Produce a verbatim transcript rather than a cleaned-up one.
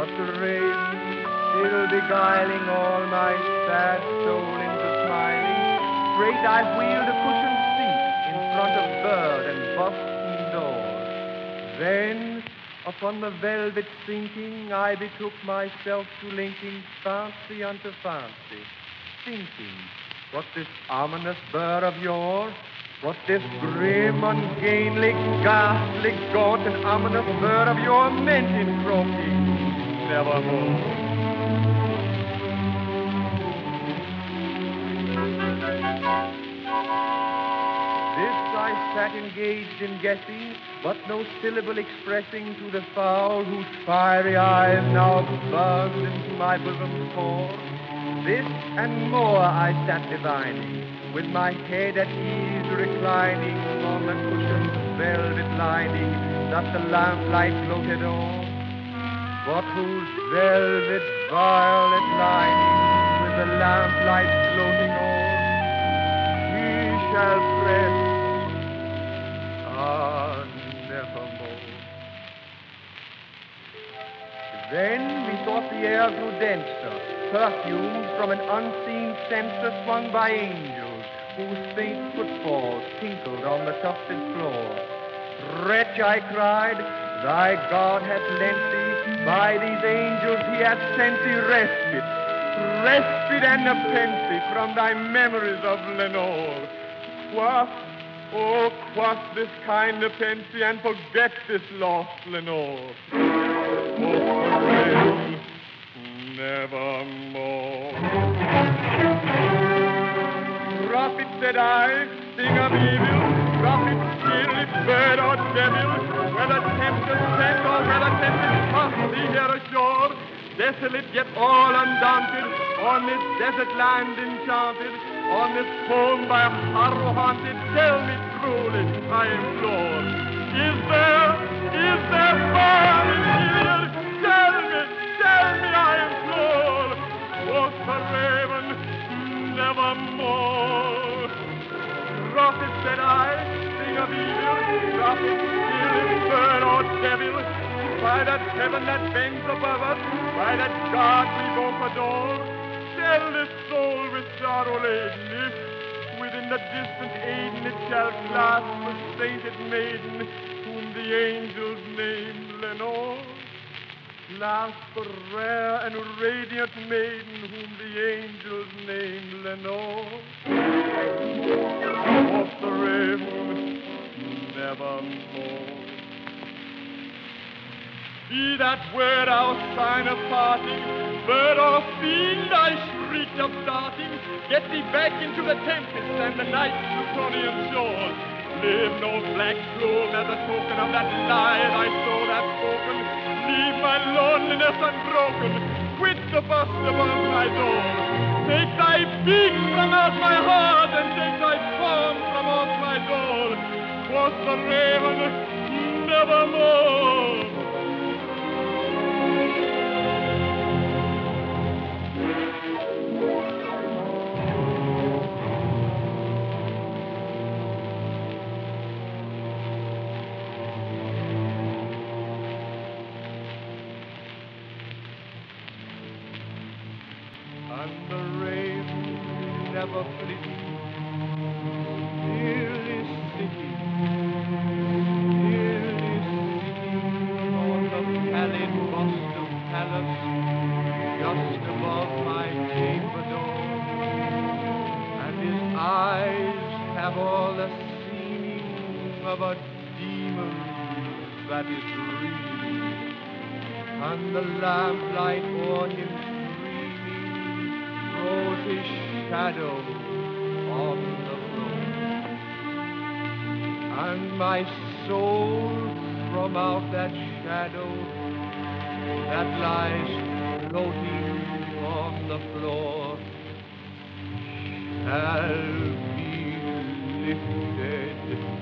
but the rain still beguiling all my sad soul into smiling. Straight I wheeled a cushioned seat in front of bird and Boston doors. Then, upon the velvet sinking, I betook myself to linking fancy unto fancy, thinking what this ominous bird of yours, what this grim, ungainly, ghastly, gaunt, and ominous bird of yours meant in croaking nevermore. I sat engaged in guessing, but no syllable expressing to the fowl whose fiery eyes now buzzed into my bosom's core. This and more I sat divining, with my head at ease reclining on the cushion's velvet lining that the lamplight floated on, but whose velvet violet lining with the lamplight floating on, he shall press. Ah, nevermore. Then methought the air grew denser, perfumed from an unseen censer swung by angels, whose faint footfalls tinkled on the tufted floor. Wretch, I cried, thy God hath lent thee, by these angels he hath sent thee respite, respite and nepenthe from thy memories of Lenore. Quaff, oh, quaff this kind nepenthe and forget this lost Lenore. Oh, forever, nevermore. Prophet, said I, thing of evil, prophet, still, if bird or devil, whether tempter sent or whether tempted tossed thee here ashore, desolate yet all undaunted, on this desert land enchanted, on this home by horror haunted, tell me truly, I implore, is there, is there balm in Gilead? Tell me, tell me, I implore. Quoth the raven, nevermore. Prophet, said I, thing of evil, prophet, still, bird or devil, by that heaven that bends above us, by that God we both adore, tell this soul with sorrow laden, if within the distant Aden it shall clasp the sainted maiden, whom the angels name Lenore. Clasp the rare and radiant maiden, whom the angels name Lenore. Off the raven, nevermore. Be that word our sign of parting, bird or fiend, I shrieked of starting. Get thee back into the tempest and the night's Plutonian shore. Live no black plume as a token of that lie thy soul hath spoken. Leave my loneliness unbroken. Quit the bust above my door. Take thy beak from out my heart and take thy form from off my door. Quoth the raven, nevermore. And the raven never flitting, still is sitting, still is sitting on the pallid bust of Pallas, just above my chamber door. And his eyes have all the seeming of a demon that is dreaming, and the lamplight o'er him throws his shadow on the floor. And my soul from out that shadow that lies floating on the floor shall be lifted